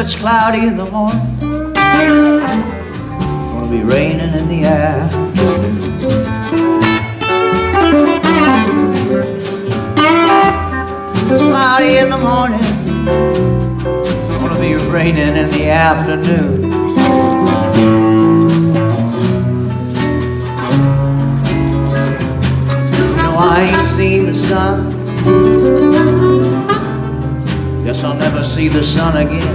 it's cloudy in the morning, gonna be raining in the afternoon. It's cloudy in the morning, gonna be raining in the afternoon. No, I ain't seen the sun, guess I'll never see the sun again.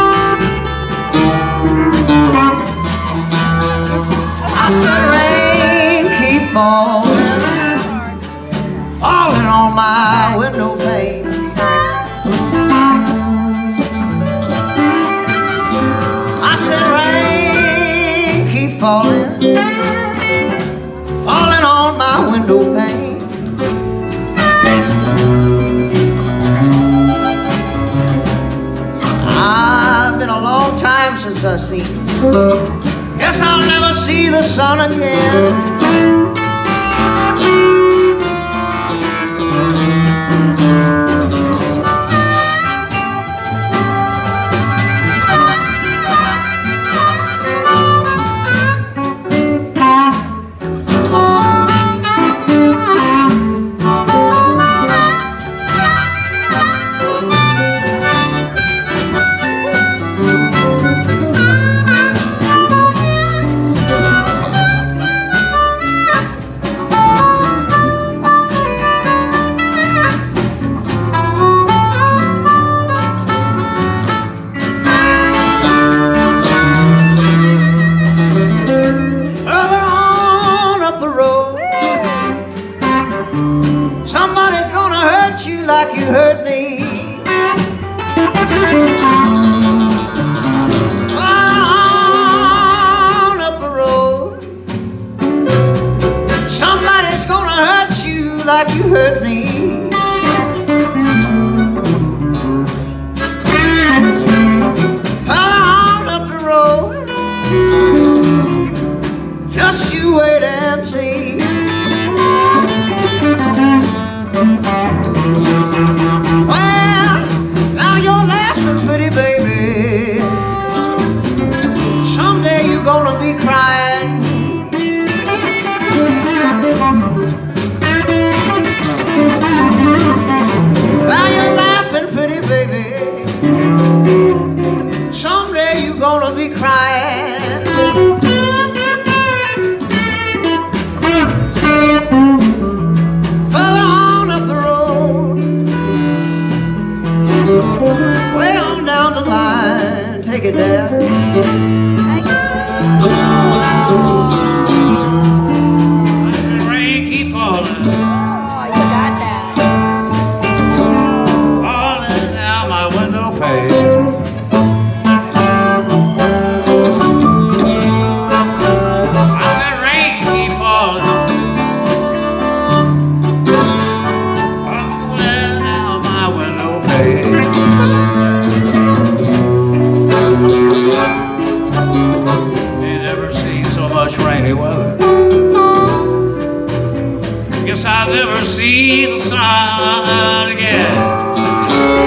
I said rain keep falling, falling on my window pane. I said rain keep falling, falling on my window pane. I've been a long time since I've seen it. Guess I'll never see the sun again. Like you hurt me, on up the road. Somebody's gonna hurt you like you hurt me. On up the road, just you wait and see. Well, now you're laughing, pretty baby. Someday you're gonna be crying. Now you're laughing, pretty baby. Someday you're gonna be crying. Way on down the line, take it down. Rain keep falling. Oh, you got that. Falling down my window pane. I said rain keep falling, falling down my window pane. Rainy weather. Guess I'll never see the sun again.